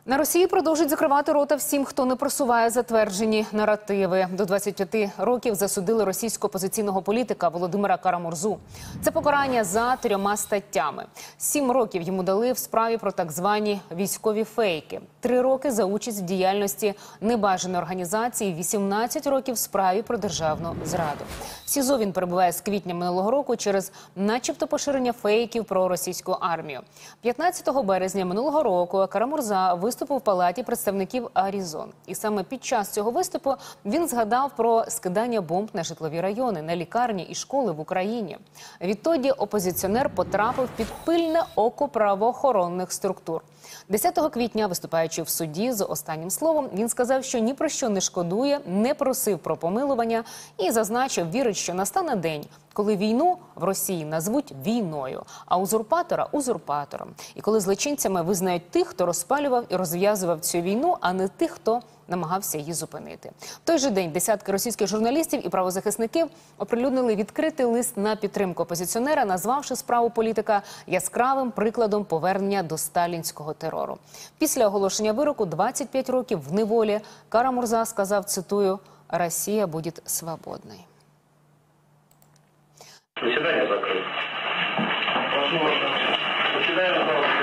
На Росії продовжують закривати рота всім, хто не просуває затверджені наративи. До 25 років засудили російського опозиційного політика Володимира Кара-Мурзу. Це покарання за 3 статтями. 7 років йому дали в справі про так звані військові фейки. 3 роки за участь в діяльності небажаної організації, 18 років в справі про державну зраду. В СІЗО він перебуває з квітня минулого року через начебто поширення фейків про російську армію. 15 березня минулого року Кара-Мурза виступив в Палаті представників Аризон. І саме під час цього виступу він згадав про скидання бомб на житлові райони, на лікарні і школи в Україні. Відтоді опозиціонер потрапив під пильне око правоохоронних структур. 10 квітня, виступаючи в суді з останнім словом, він сказав, що ні про що не шкодує, не просив про помилування і зазначив, вірить, що настане день, коли війну в Росії назвуть війною, а узурпатора – узурпатором. І коли злочинцями визнають тих, хто розпалював і розв'язував цю війну, а не тих, хто намагався її зупинити. В той же день десятки російських журналістів і правозахисників оприлюднили відкритий лист на підтримку опозиціонера, назвавши справу політика яскравим прикладом повернення до сталінського терору. Після оголошення вироку 25 років в неволі Кара-Мурза сказав, цитую, «Росія буде свободною». Заседание закрыто. Заседание закрыто.